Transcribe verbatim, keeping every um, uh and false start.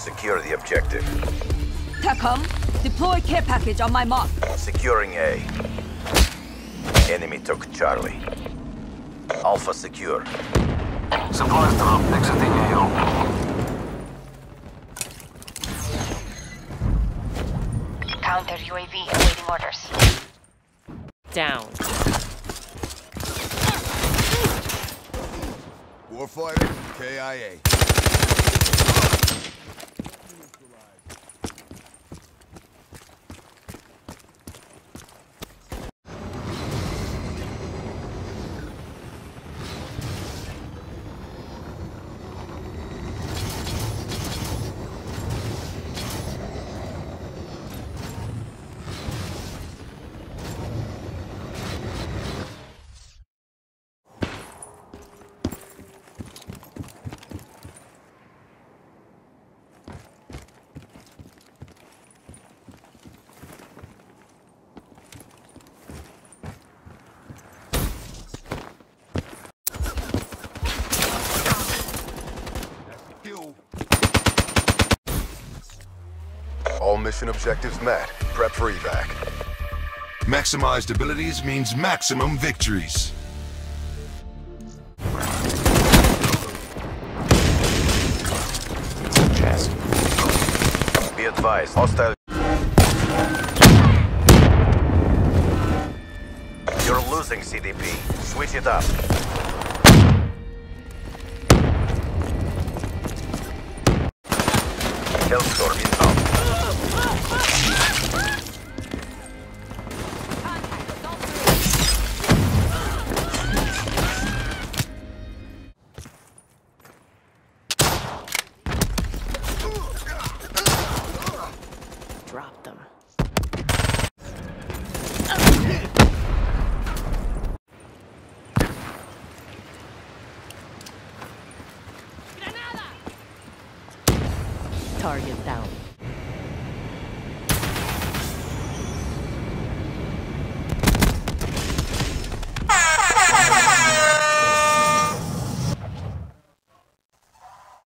Secure the objective. TACOM, deploy care package on my mark. Securing A. Enemy took Charlie. Alpha secure. Supplies drop exiting A O. Counter U A V awaiting orders. Down. Warfighter, K I A. All mission objectives met. Prep for evac. Maximized abilities means maximum victories. Chest. Be advised, hostile. You're losing C D P. Switch it up. Hellstorm inbound. Drop them. Target down.